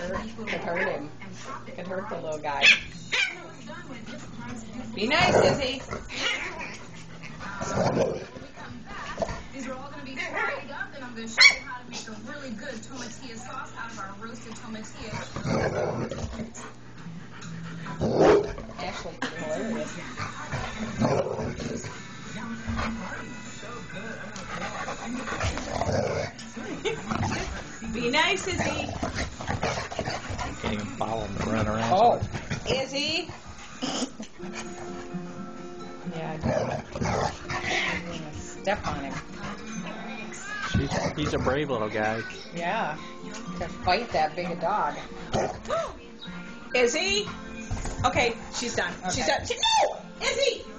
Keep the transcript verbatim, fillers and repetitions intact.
hurt, could hurt him. Could hurt the little guy. Be nice, Izzy. These are all going to be fried up, and I'm going to show you how to make a really good tomatillo sauce out of our roasted tomatillo. Actually, hilarious. Be nice, Izzy. Can't even follow him to run around. Oh, Izzy. Yeah, I'm gonna step on him. She's, he's a brave little guy. Yeah, to fight that big a dog. Izzy. Okay, she's done. Okay. She's done. She, no, Izzy.